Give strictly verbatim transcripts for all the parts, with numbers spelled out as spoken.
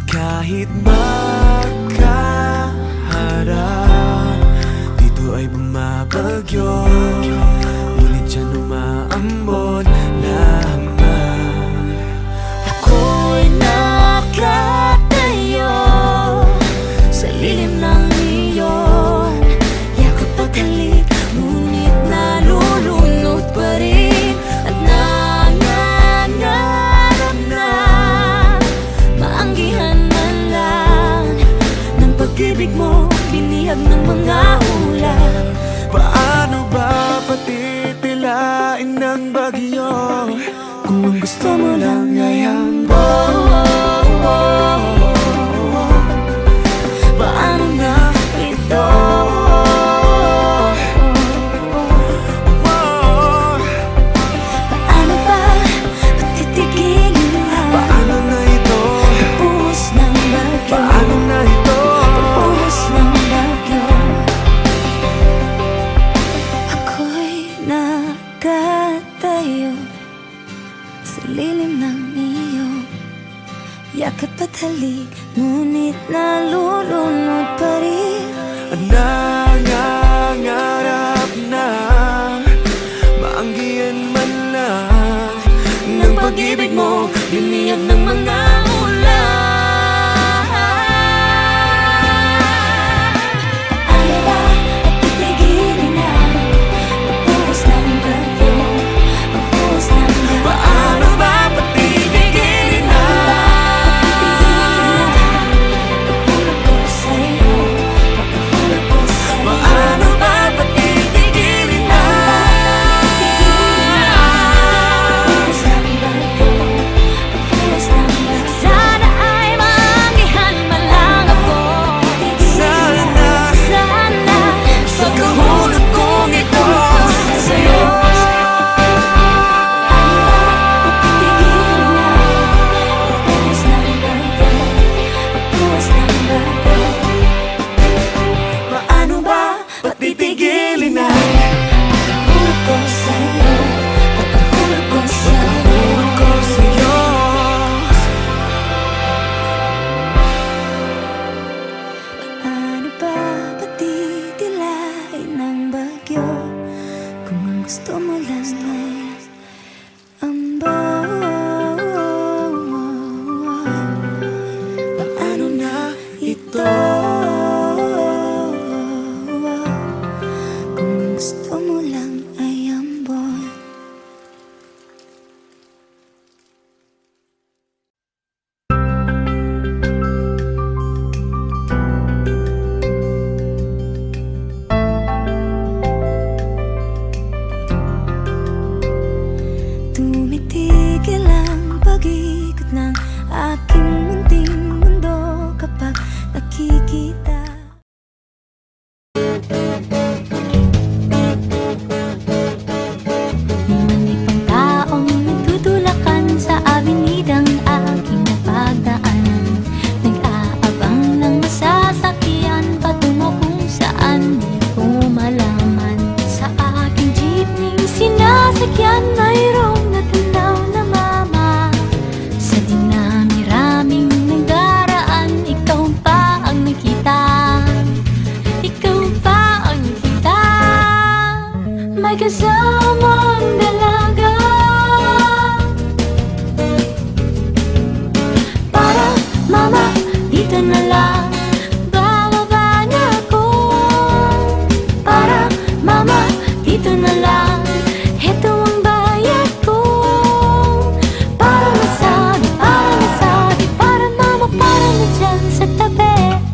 Kahit magkaharap, dito ay bumabagyo, ngunit dyan umaambon lamang. Ako'y nakatayo sa lilim ng iyong yakap at halik, ngunit nalulunod pa rin at nangangarap na maanggihan man lang ng pag-ibig mo, binihag ng mga ulan. Paano ba patitilain ng bagyo kung ang gusto mo lang ay hambon? Paano na ito? Paano ba patitigilin lang? Paano na ito? Pagbuhos ng bagyo. Paano na ito? Pagbuhos ng bagyo. Ako'y nakatayo sa lilim ng iyong yakap at halik, ngunit nalulunod pa rin at nangangarap na maanggihan man lang ng pag-ibig mo, binihag ng mga ulan. Paano ba at titigilin na pagbuhos ng bagyo, pagbuhos ng bagyo? Paano ba patitigilin na pagpapahulog ko sa'yo, pagpapahulog ko sa'yo? Paano ba patitigilin na pagbuhos ng bagyo, pagbuhos ng bagyo? Sana ay maanggihan man lang ako. Sana, sana pagkahulog kong ito sa'yo. Paano ba patitigilin na pagkahulog ko sa'yo, pagkahulog ko sa'yo, pagkahulog ko sa'yo? Paano ba patitilain ng bagyo kung ang gusto mo lang ay ambon? Paano na ito? Kung ang gusto mo lang ay ambon. Tumitigil ang pag-ikot ng aking munting mundo kapag nakikita. Limanipang taong nagtutulakan sa avenidang aking napagdaanan, nag-aabang ng masasakyan patungo kung saan di ko malaman. Sa aking jeepney sinasakyan mayroong natanaw na mama. Sa dinami-raming nagdaraan, ikaw pa ang nakita, ikaw pa ang nakita. May kasamang dalaga, para mama, dito na lang, bababa na ako. Para mama, dito na lang, heto ang bayad ko. Para masabi, para masabi, para mama, para na dyan sa tabi.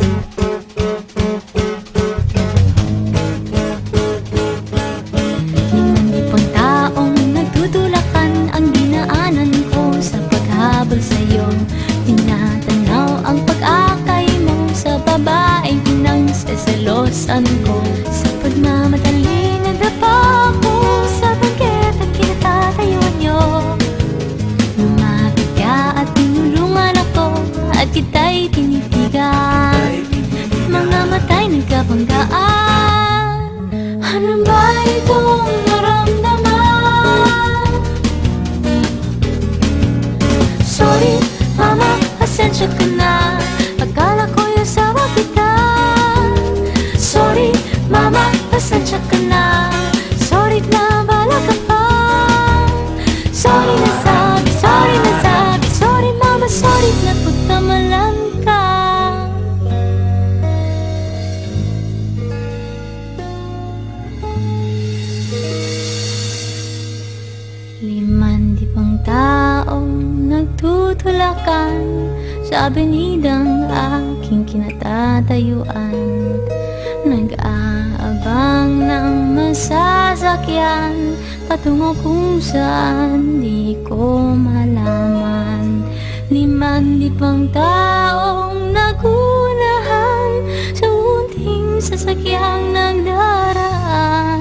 Limang lipang taong nagtutulakan ang dinaanan ko sa paghabol sa'yo. Tinatanaw ang pag-akay mo sa babaeng pinangsasalosan ko. Sa pagmamadali nadapa ako sa bangketang kinatatayo nyo. Lumapit ka at tinulungan ako at kita'y tinitigan. Mga mata'y nagkabanggaan. Ano ba itong naramdaman? Sorry, mama, pasensya ka na. abenidang aking kinatatayuan, nag-aabang ng masasakyan patungo kung saan di ko malaman. Liman lipang taong nagunahan sa unting sasakyang nagdaraan.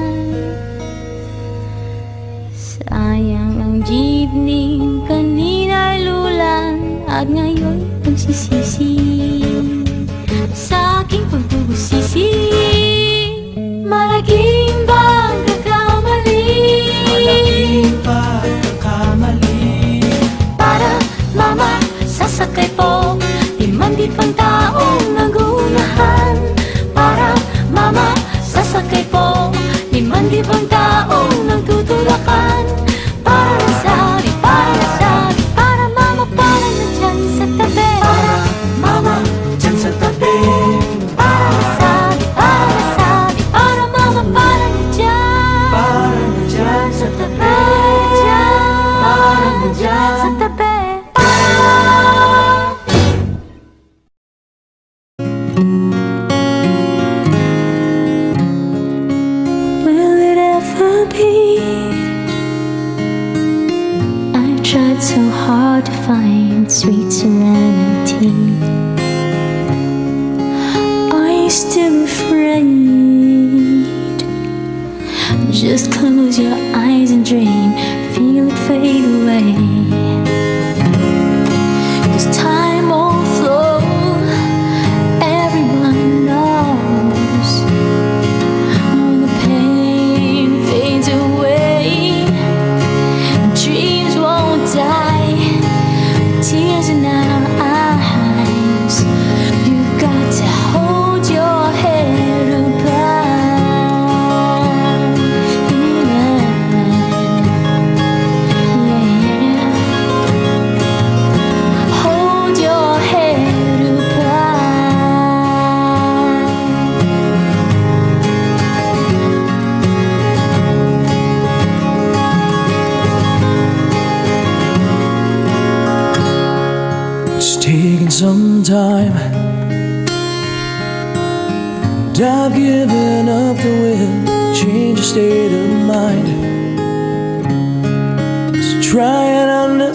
Sayang ang jeepney kanina'y lulan at ngayon nagsisisi sa aking pagbubusisi. Malaking pagkakamali, malaking pagkakamali. Para mama sasakay po limang lipang taong nagunahan. Para mama sasakay po limang lipang taong nagtutulakan. Para sabi, para sabi, para mama para na dyan sa tabi. Para mama dyan sa tabi. Para sabi, para sabi, para mama para na dyan. Para na dyan sa tabi. Para na dyan sa tabi. Will it ever be? I tried so hard to find sweet serenity. Are you still afraid? Just close your eyes and dream, feel it fade away. 'Cause time won't flow, everyone knows. When the pain fades away, dreams won't die, tears in our eyes. You've got to hold your head up high. Yeah. Hold your head up high. It's taken some time, and I've given up the will to change your state of mind. So try and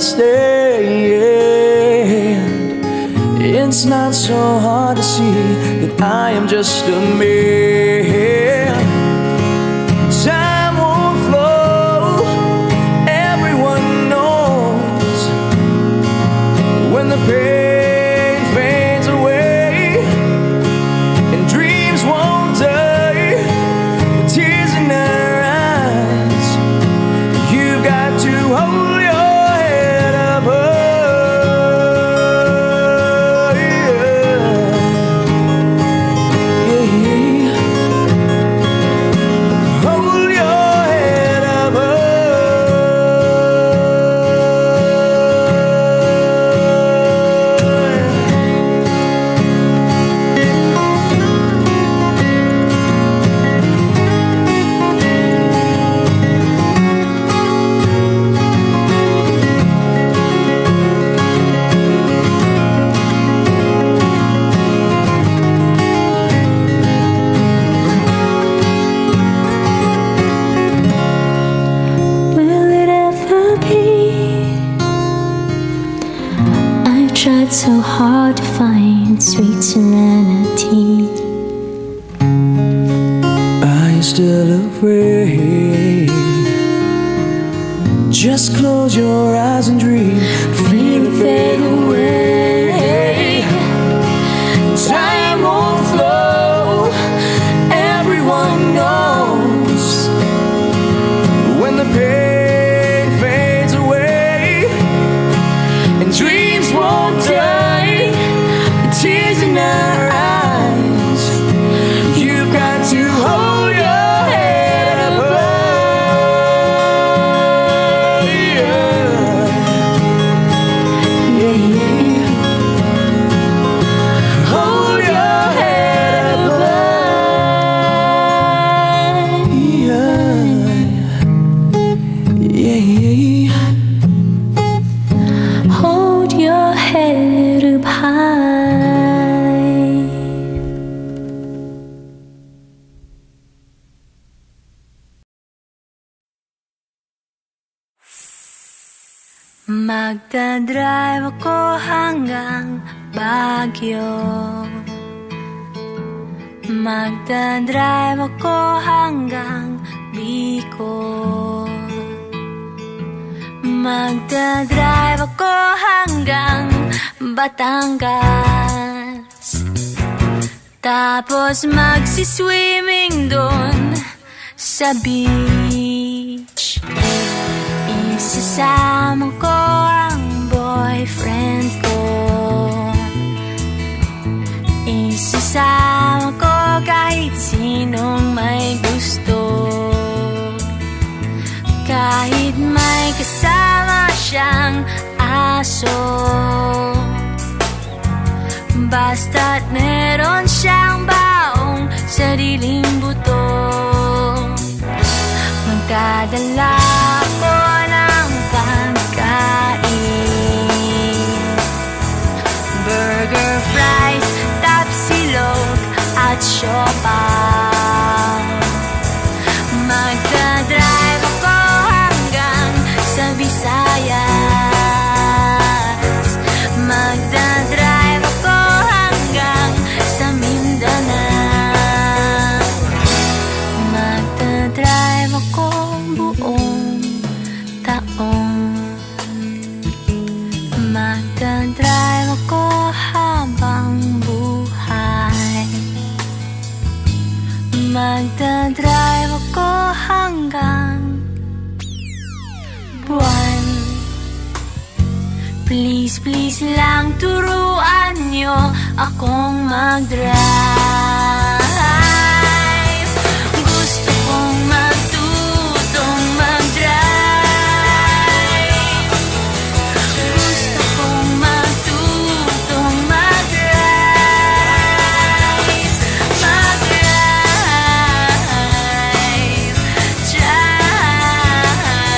understand, it's not so hard to see that I am just a man. Time won't flow, everyone knows. When the pain fades away and dreams won't die, with tears in our eyes, you've got to hold your head up high. Yeah. Hold your head up Will it ever be? I've tried so hard to find sweet serenity. Are you still afraid? Just close your eyes and dream, feel it fade away. Time won't flow, everyone knows. When the pain fades away and dreams won't die, the tears in our eyes, you've got to hold your head up high. Yeah. Magdadrive ako hanggang Baguio. Magdadrive ako hanggang Bicol. Magdadrive ako hanggang Batangas. Tapos magsiswimming doon sa beach. Isasama ko ang boyfriend ko. Isasama ko kahit sinong may gusto. Kahit may kasama siyang aso. Basta't meron siyang baong sariling buto. Magdadala ako ng pagkain, burger, fries, tapsilog at siopaw. Magdadrive ako hanggang sa Visayas. Magdadrive ako hanggang sa Mindanao. Magdadrive ako buong taon. Magdadrive ako habang buhay. Magdadrive ako hanggang buwan. Please, please lang turuan niyo akong mag-drive. Gusto kong matutong mag-drive. Gusto kong matutong mag-drive. Mag-drive. Drive.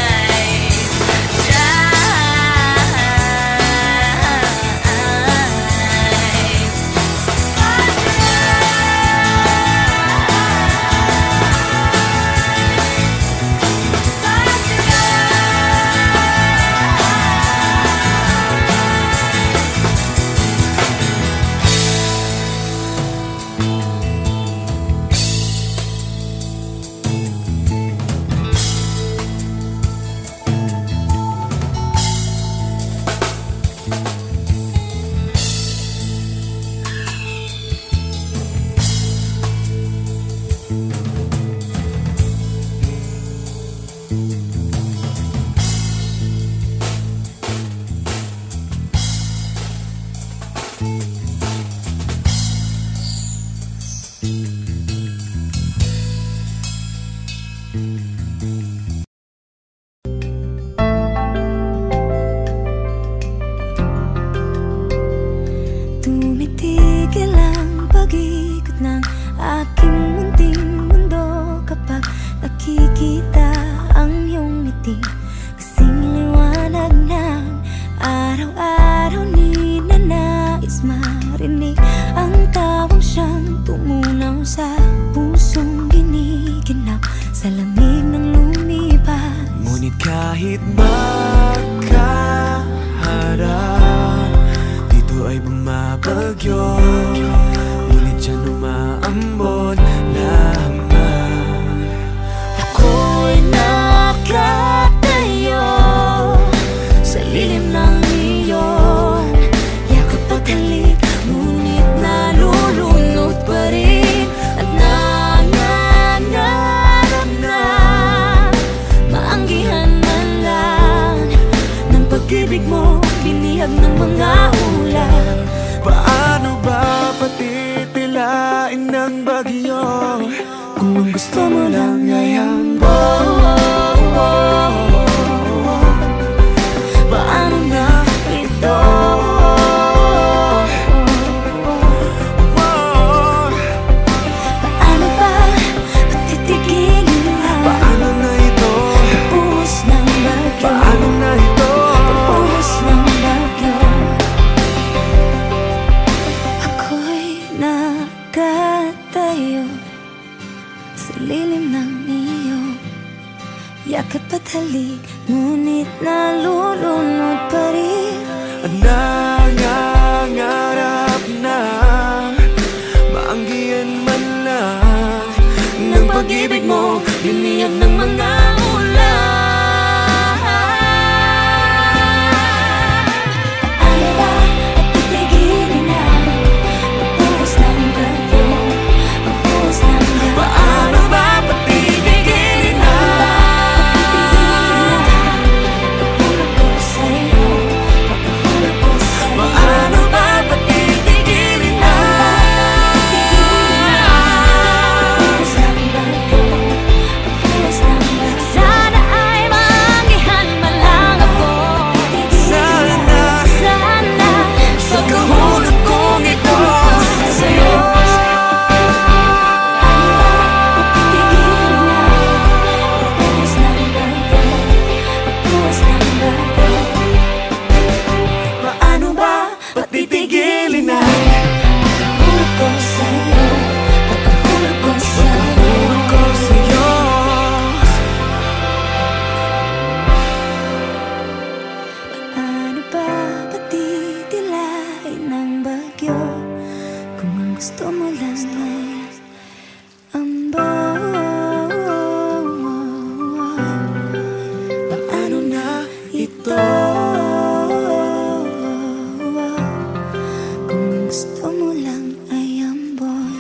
Tumitigil ang pag-ikot ng aking munting mundo kapag nakikita ang iyong ngiti. Kasing liwanag ng araw-araw, ni na nais marinig ang tawang siyang tumunaw sa pusong giniginaw sa lamig ng lumipas. Ngunit kahit magkaharap, dito ay bumabagyo, ngunit siya umaambon lamang. Ako'y nakatayo sa lilim ng iyong yakap at halik, ngunit nalulunod pa rin at nangangarap na maanggihan man lang ng pag-ibig mo, binihag ng mga ulan. Paano ba patitilain ng bagyo kung ang gusto mo lang ay hambon? Paano na ito? Paano ba patitigilin ang Paano na ito? buhos ng bagyo? Paano na ito? Buhos ng bagyo. Ako'y nakatayo sa lilim ng iyong yakap at halik, ngunit nalulunod pa rin. Nangangarap na maanggihan man lang ng pag-ibig mo, biniyag ng mga ulan. Paano ba at titigilin na pagbuhos ng bagyo, pagbuhos ng bagyo? Paano ba patitigilin na pagpapulog ko sa'yo, pagpapulog ko sa'yo? Paano ba patitigilin na Pagbuhos ng bagyo, pagbuhos ng bagyo. Sana ay maanggihan man lang ako. Sana Sana pagkahulog kong ito sa'yo. Paano ba Patitigilin na pagkahulog ko sa'yo, pagkahulog ko sa'yo? Pagkahulog ko sa'yo. Paano ba patitilain ng bagyo kung ang gusto mo lang ay ambon? Paano na ito? Kung ang gusto mo lang ay ambon.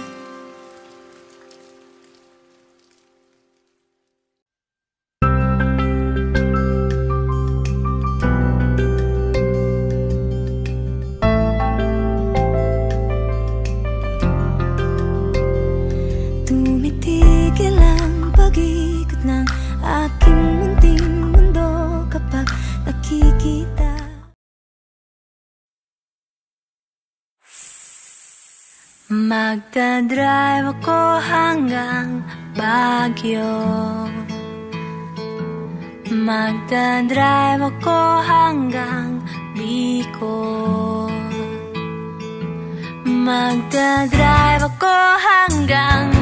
Tumitigil ang pag-ikot ng aking munting mundo kapag nakikita. Magdadrive ako hanggang Baguio. Magdadrive ako hanggang Bicol. Magdadrive ako hanggang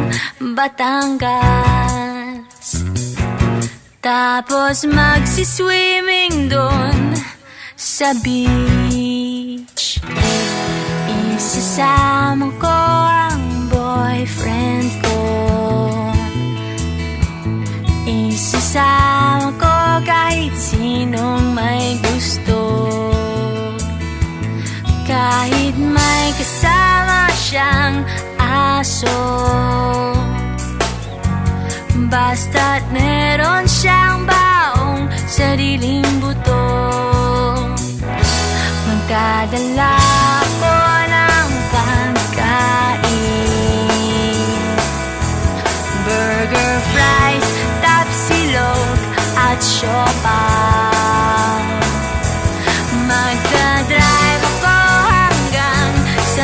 Batangas. Tapos magsiswimming doon sa beach. Isasama ko ang boyfriend ko. Isasama ko kahit sinong may gusto. Kahit may kasama siyang aso, basta't meron siyang baong sariling buto. Magdadala ako ng pagkain, burger, fries, tapsilog at siopaw. Magdadrive ako hanggang sa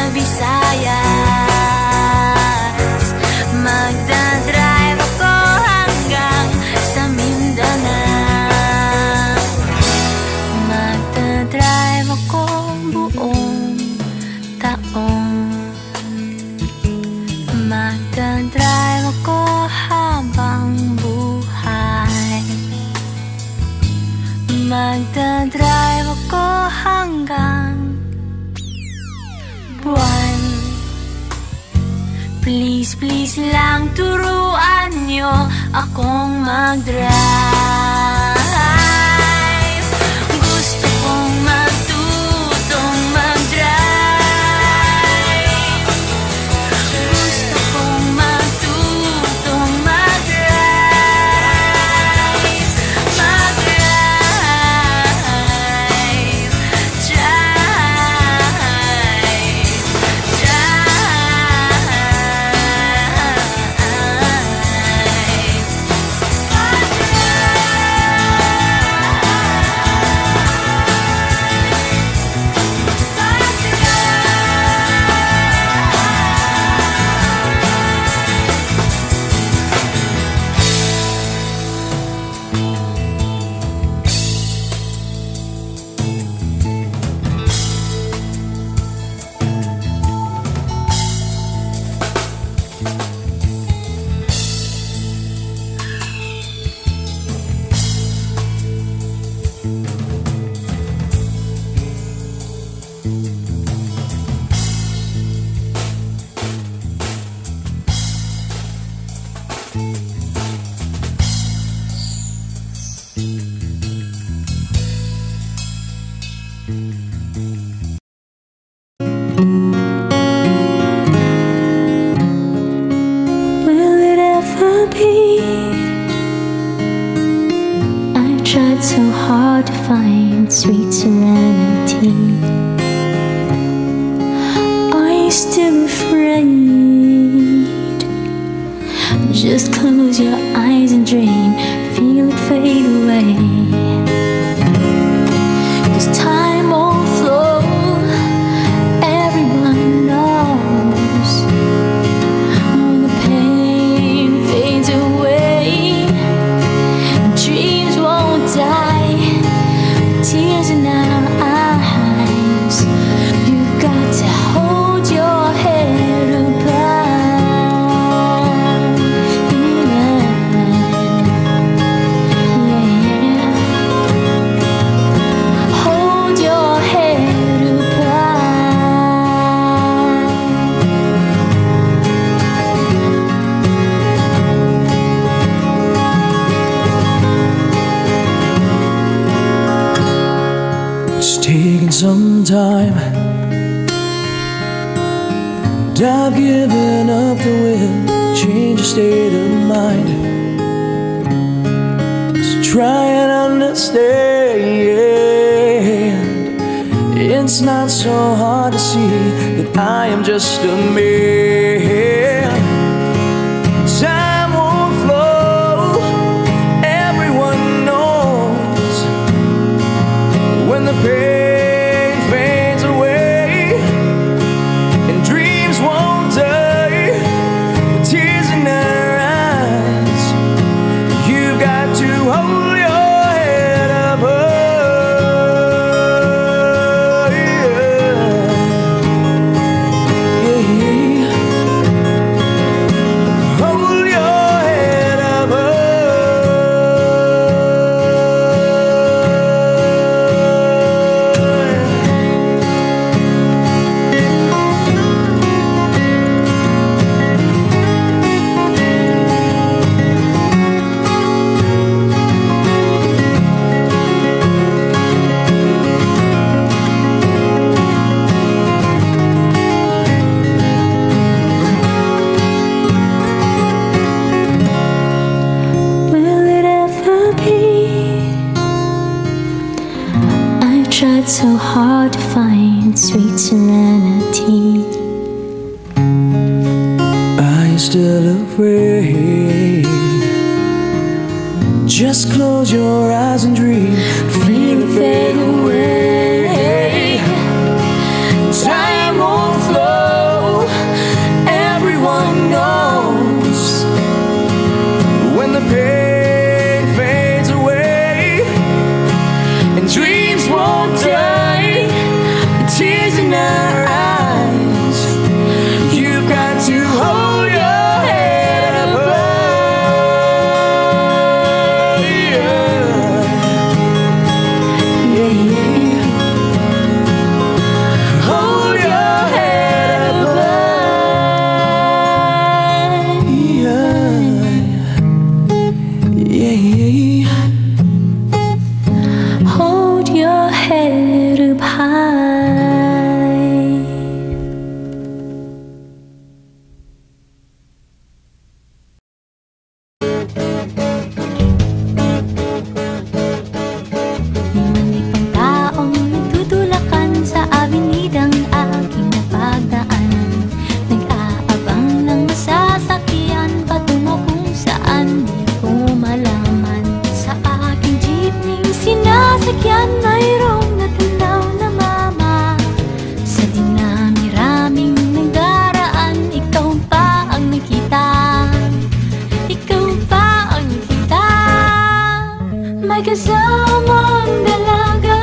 Visayas. Magdadrive ako hanggang sa Mindanao. Magdadrive ako buong taon. Magdadrive ako habang buhay. Magdadrive ako hanggang buwan. Please, please lang turuan niyo akong mag-drive. Gusto kong matutong mag-drive. Gusto kong matutong mag-drive. Mag-drive. Drive. Drive. afraid. Just close your eyes and dream, feel it fade away. 'Cause time won't flow, everyone knows. When the pain fades away, dreams won't die. Tears in our eyes, you've got to hold your head up high. Yeah, yeah. Hold your head up high. It's taken some time, and I've given up the will to change your state of mind. So try and understand, it's not so hard to see that I am just a man. Time won't flow, everyone knows. When the pain fades away and dreams won't die, with tears in our eyes, you've got to hold your head up high. Yeah. Yeah. Hold your head up Will it ever be? I've tried so hard to find sweet serenity. Are you still afraid? Just close your eyes and dream, feel it fade away. Time won't flow, everyone knows. When the pain fades away and dreams won't die, with tears in our eyes, you've got to hold your head up high. Yeah. Yeah. Hold your head up high. Yeah. Yeah. Hold your head up high. Liman-libang taong nagtutulakan sa avenidang aking napagdaanan. Nag-aabang ng masasakyan patungo kung saan di ko malaman. Sa aking jeepney sinasakyan mayroong natanaw na mama. Sa dinami-raming nagdaraan, ikaw pa ang nakita. Ikaw pa ang nakita. May kasamang dalaga.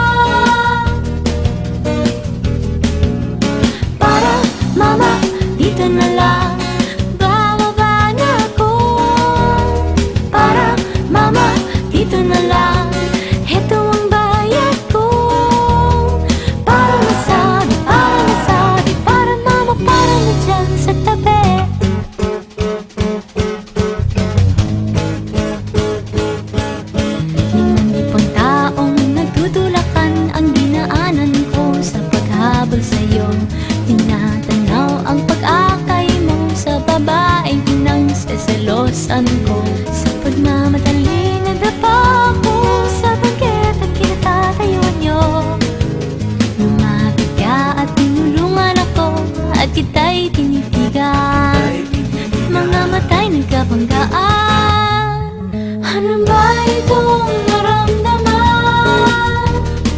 Para mama, dito na lang, bababa na ako. Para mama, dito na lang, heto ang bayad ko. Para masabi, para masabi, para mama, para na dyan sa tabi. Limang-libang taong nagtutulakan ang dinaanan ko sa paghabol sa'yo. Tinatanaw ang pag-akay mo sa babaeng pinangseselosan ko. Sa pagmamadali nadapa ako sa bangketa kinatatayo niyo. Lumapit ka at tinulungan ako at kita'y ay tinitigan, mga mata'y nagkabanggaan. Ano ba itong naramdaman?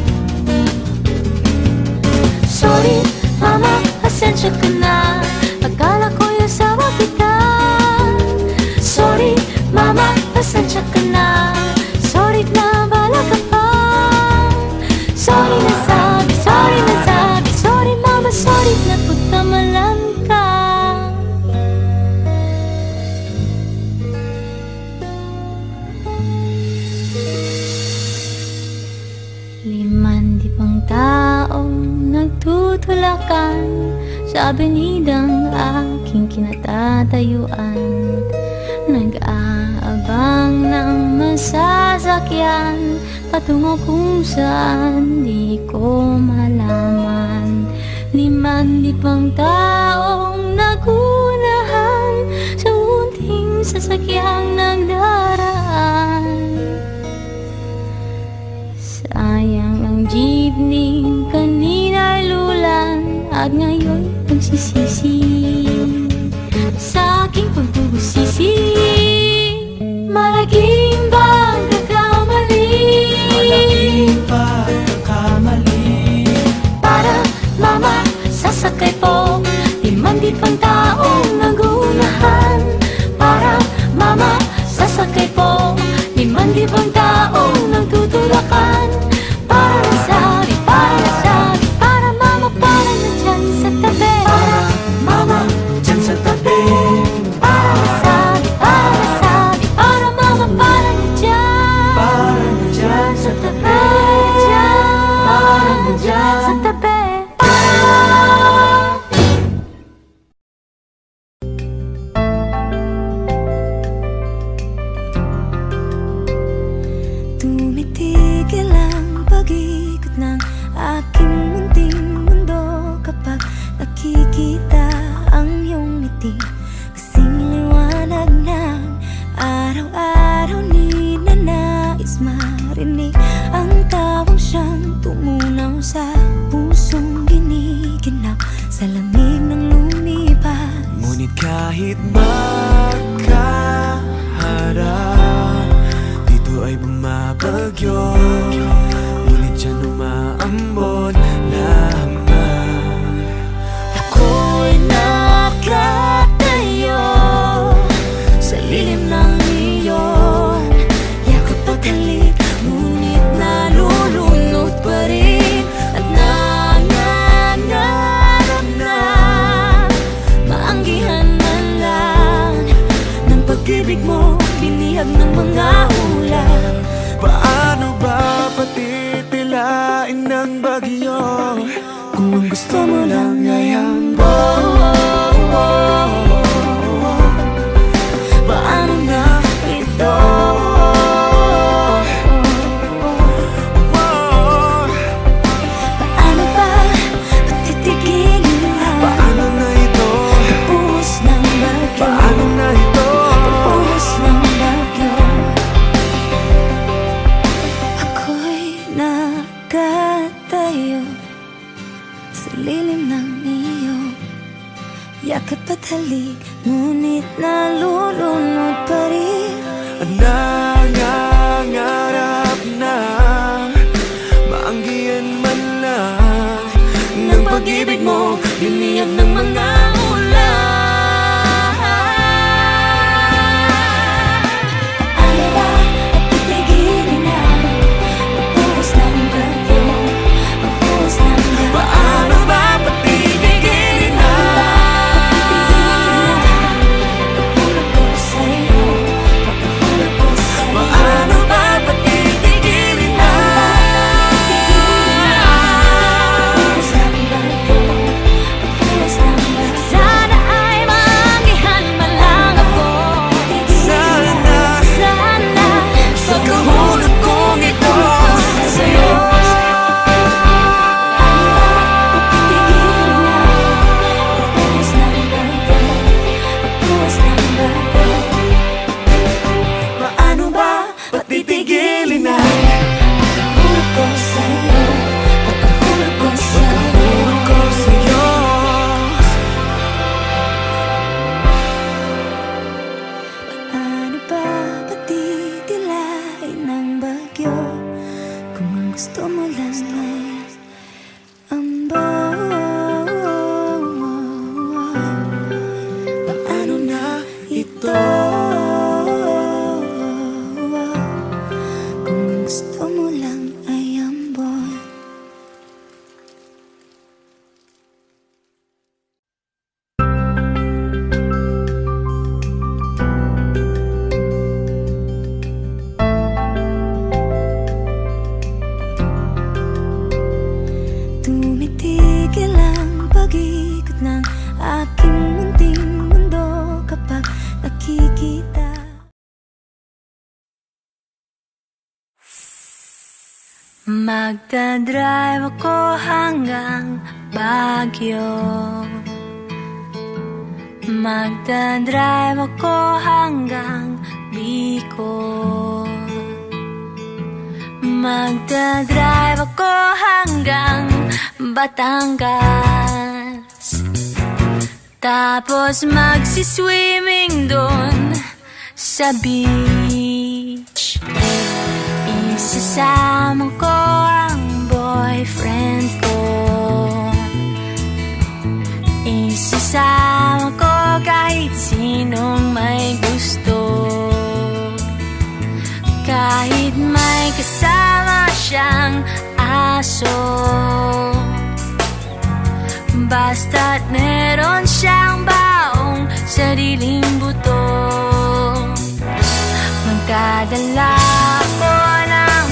Sorry, mama, pasensya ka na, akala ko yung sawa kita. Sorry, mama, pasensya ka na, sorry na bala ka pa. Sorry na sabi, sorry na sabi, sorry mama, sorry na pagtamalan ka. Liman di pang taong nagtutulakan sa abenidang aking kinatatayuan, nag-aabang ng masasakyan patungo kung saan di ko malaman. Liman di pang taong nagunahan sa unting sasakyang nagdaraan. Sayang ang jeepney kanina'y lulan at ngayon nagsisisi sa aking pagbubusisi. Malaking pagkakamali, malaking pagkakamali. Para mama, sasakay po limang di pang taong nagunahan. Para mama, sasakay po limang di pang taong nagtutulakan. Para nasabi, para nasabi, para mama, para na dyan sa tabi. Para mama, Dyan sa tabi. para nasabi, para nasabi, para mama, para na dyan. Para na dyan sa tabi. Para na dyan sa tabi. Tumitigil ang pag-ikot ng aking munting mundo kapag nakikita ang iyong ngiti. Kasing liwanag ng araw-araw, ni na nais marinig ang tawang siyang tumunaw sa pusong giniginaw sa lamig ng lumipas. Ngunit kahit magkaharap, dito ay bumabagyo, ngunit dyan umaambon lamang. Ako'y nakatayo sa lilim ng iyong yakap at halik, ngunit nalulunod pa rin at nangangarap na maanggihan man lang ng pag-ibig mo, binihag ng mga ulap. Paano ba patitilain ng bagyo kung ang gusto mo lang ay hambog? Paano na ito? Paano ba patitigilin ang Paano na ito? buhos ng bagyo? Paano na ito? Buhos ng bagyo. Ako'y nakatayo sa lilim ng iyong yakap at halik, ngunit nalulunod pa rin. Nangangarap na maanggihan man lang ng pag-ibig mo, biniyag ng mga ulan. Paano ba at titigilin ang pagbuhos ng bagyo? Pagbuhos ng bagyo. paano ba patigilin na? Pagpapahulog ko sa'yo, pagpapahulog ko sa'yo. Paano aking munting mundo kapag nakikita. Magdadrive ako hanggang Baguio. Magdadrive ako hanggang Bicol. Magdadrive ako hanggang Batangas. Tapos magsiswimming doon sa beach. Isasama ko ang boyfriend ko. Isasama ko kahit sinong may gusto. Kahit may kasama siyang aso. Basta't meron siyang baong sariling buto. Magdadala ako ng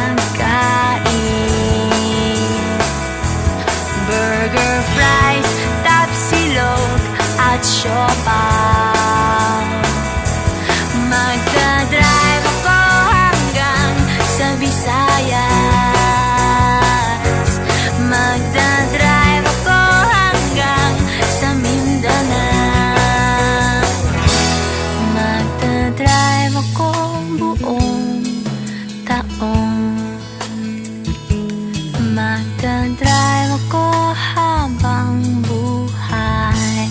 pagkain, burger, fries, tapsilog at siopaw. Magdadrive ako hanggang sa Visayas. Magdadrive ako hanggang sa Mindanao. Magdadrive ako buong taon. Magdadrive ako habang buhay.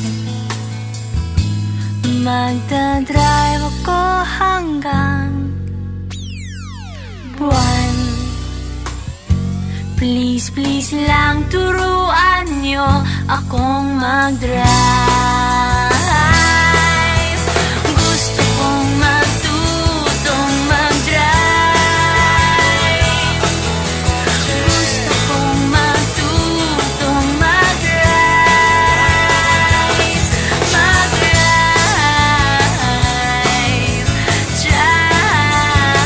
Magdadrive ako hanggang buwan. Please, please lang turuan niyo akong mag-drive. Gusto kong matutong mag-drive. Gusto kong matutong mag-drive. Mag-drive. Drive.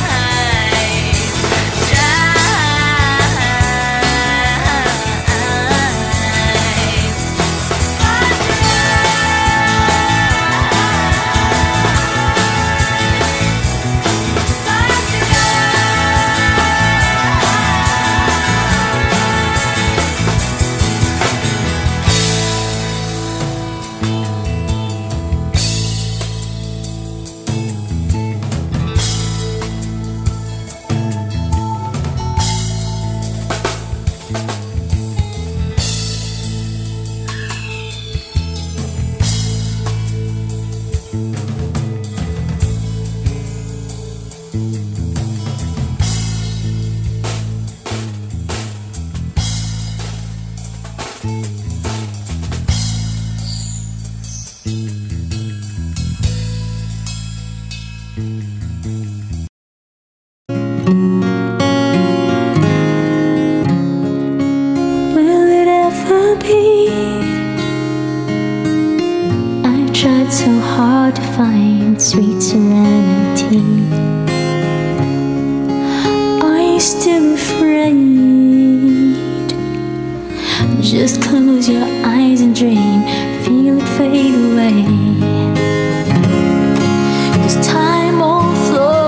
Will it ever be? I tried so hard to find sweet serenity. Are you still afraid? Just close your eyes and dream, feel it fade away. 'Cause time won't flow,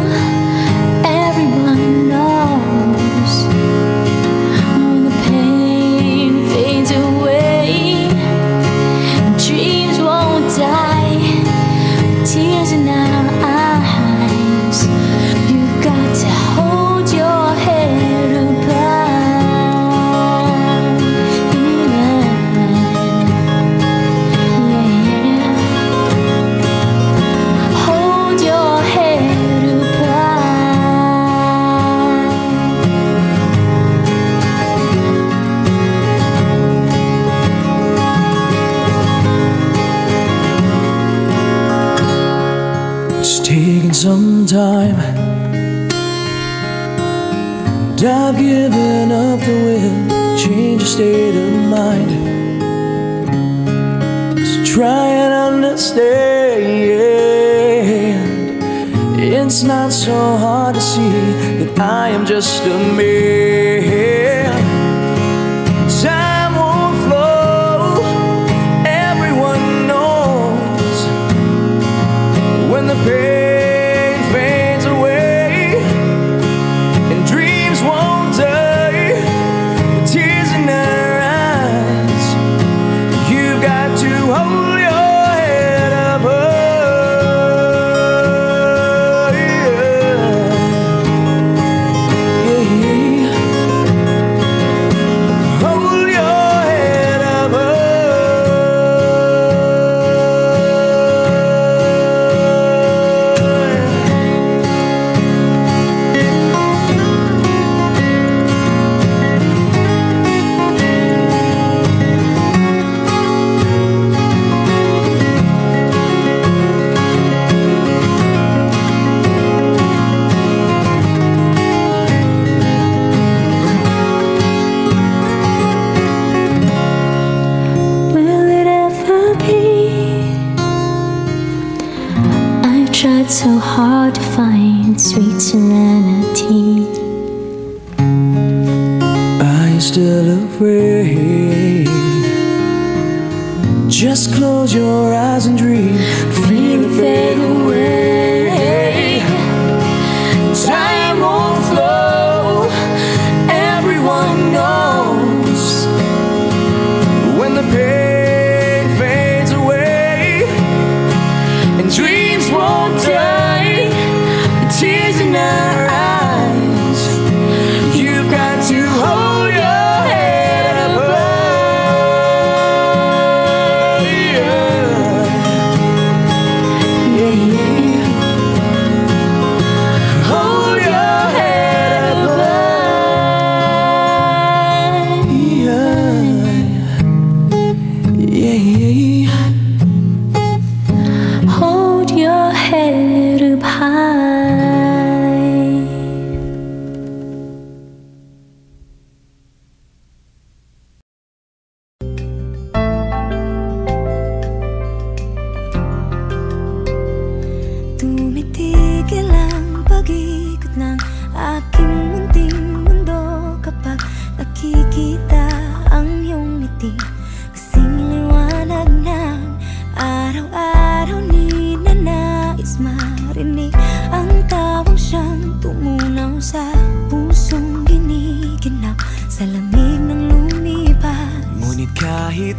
everyone knows. When the pain fades away, dreams won't die, tears in our eyes. You've got to hold your head up high. Yeah, yeah. Hold your head up high. It's taken some time, and I've given up the will to change your state of mind. So try and understand, it's not so hard to see that I am just a man. Time won't flow, everyone it's so hard to find sweet serenity. Are you still afraid? Just close your eyes and dream, feel it fade away. Time won't flow, everyone knows when the pain fades away and dreams won't die, tears in our eyes. You've got to hold your head up high. Yeah, yeah. Hold your head up high. Yeah, yeah. Hold your head up high. Tumitigil ang pag-ikot ng aking munting mundo kapag nakikita ang iyong ngiti. Kasing liwanag ng araw-araw, ni na nais marinig ang tawang siyang tumunaw sa pusong giniginaw sa lamig ng lumipas. Ngunit kahit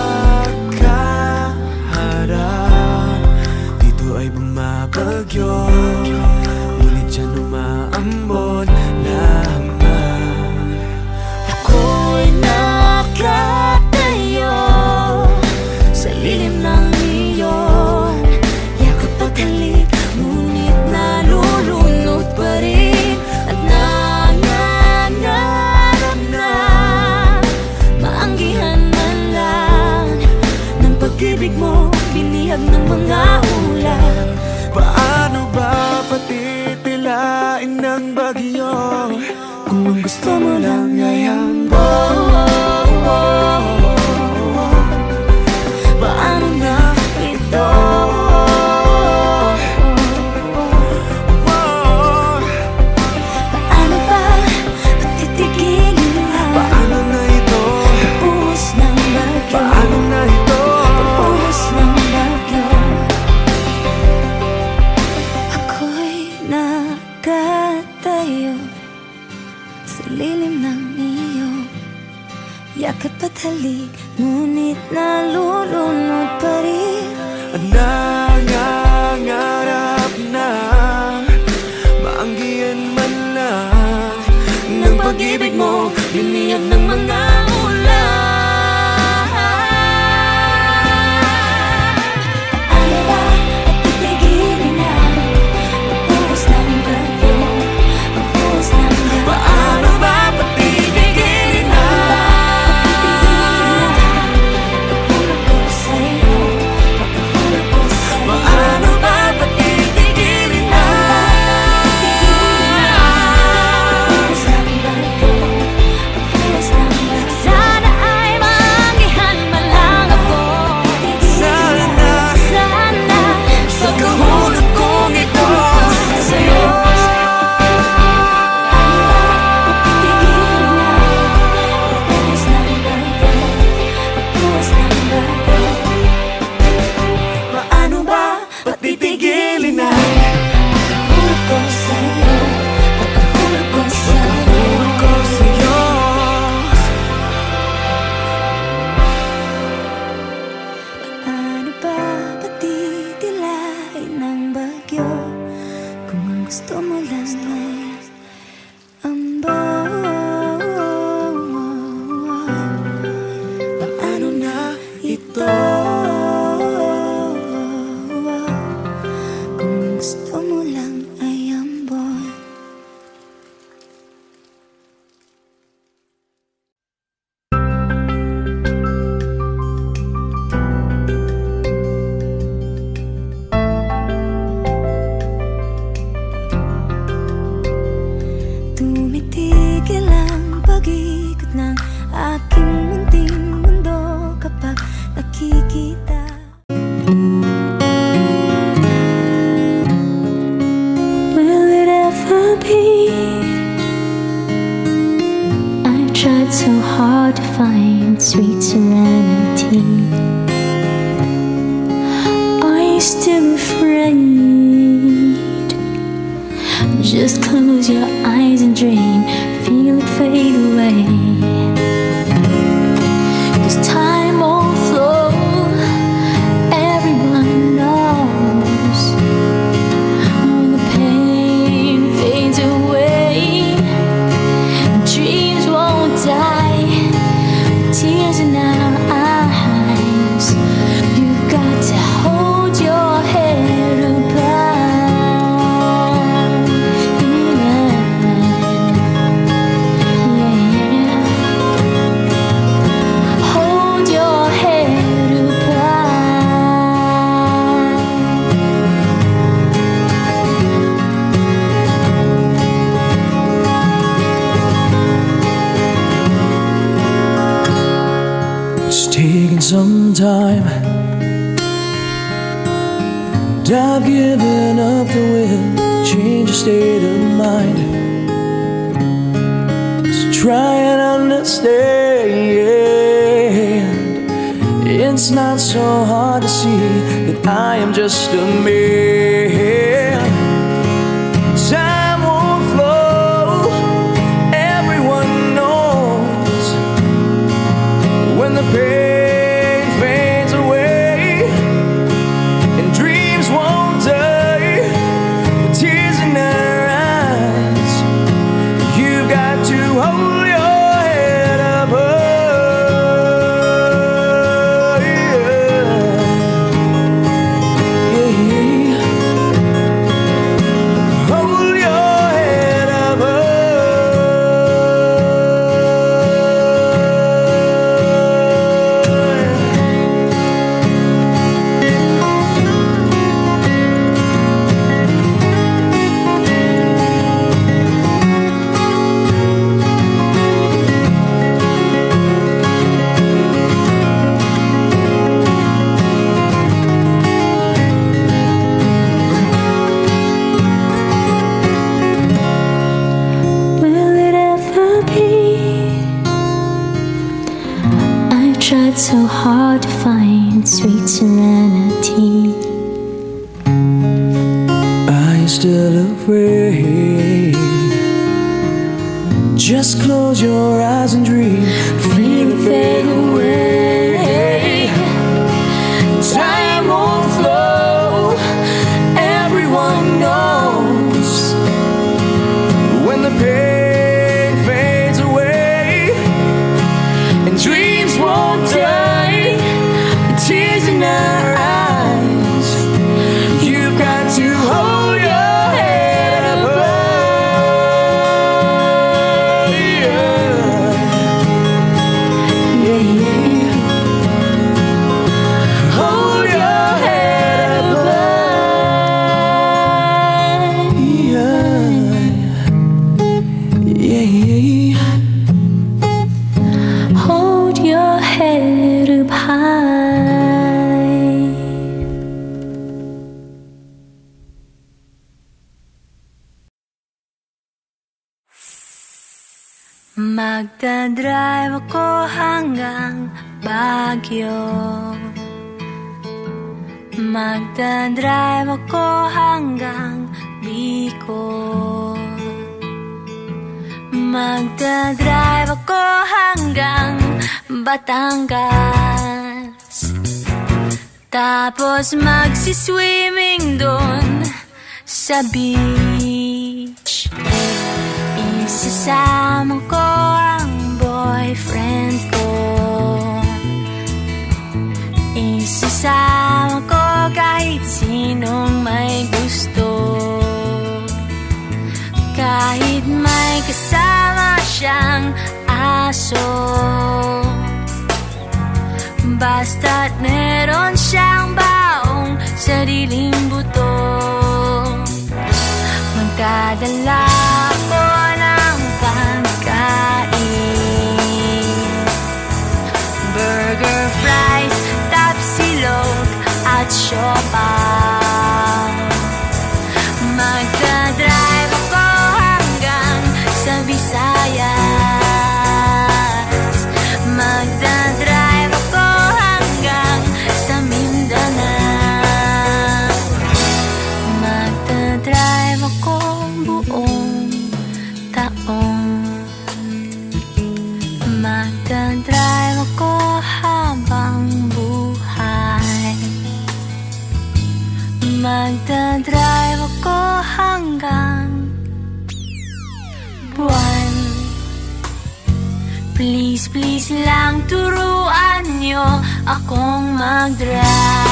magkaharap, dito ay bumabagyo, ngunit dyan umaambon naman. Ako'y nakatayo sa lilim ng iyong yakap at halik, ngunit nalulunod pa rin at nangangarap na maanggihan man lang ng pag-ibig mo, binihag ng mga ulap. Paano ba patitilain ng bagyo kung ang gusto mo lang ay hambog? Paano na ito? Paano ba patitigilin ang Paano na ito? pagbuhos ng bagyo? Paano na ito? Pagbuhos ng bagyo. Ako'y nakatayo sa lilim ng iyong yakap at halik, ngunit nalulunod pa rin. At nangangarap na maanggihan man lang ng pag-ibig mo, Biniyag ng mga ulan. Paano ba patitigilin ang pagbuhos ng bagyo? Pagbuhos ng bagyo. paano ba patigilin na? Pagpupulot ko sa'yo, pagpupulot ko sweet serenity. Are you still afraid? Just close your eyes and dream, feel it fade away. 'Cause time won't flow, everyone knows. When the pain fades away, dreams won't die. Tears in our eyes, you've got to hold your head up high. Yeah. Yeah. Hold your head up high. It's taken some time, and I've given up the will to change your state of mind. So try and understand, it's not so hard to see that I am just a man. Time won't flow, everyone knows. When the pain fades away and dreams won't die, the tears in our eyes, you've got to hold your head up high. Yeah. Hold your head up Will it ever be? I've tried so hard to find sweet serenity. Are you still afraid? Just close your eyes and dream, feel it fade away. Time won't flow, everyone knows. When the pain fades away and dreams won't die, the tears in our eyes, you've got to hold your head up high. Yeah, yeah. Hold your head up high. Yeah, yeah. Hold your head up high. Magdadrive ako hanggang Baguio. Magdadrive ako hanggang Bicol. Magdadrive ako hanggang Batangas. Tapos magsiswimming doon sa beach. Isasama ko ang boyfriend ko. Isasama ko kahit sinong may gusto. Kahit may kasama siyang aso, basta't meron siyang baong sariling buto. Magdadala ako ng pagkain, burger, fries, tapsilog at siopaw. Magdadrive ako hanggang sa Visayas. Magdadrive Magdadrive ako hanggang buwan. Please, please lang turuan niyo akong mag-drive.